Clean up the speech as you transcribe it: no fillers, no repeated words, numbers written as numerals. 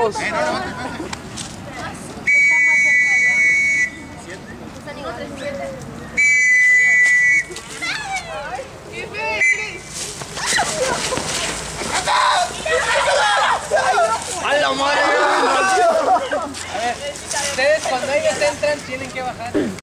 2. ¡A la madre! A ver, ustedes cuando ellos entran tienen que bajar.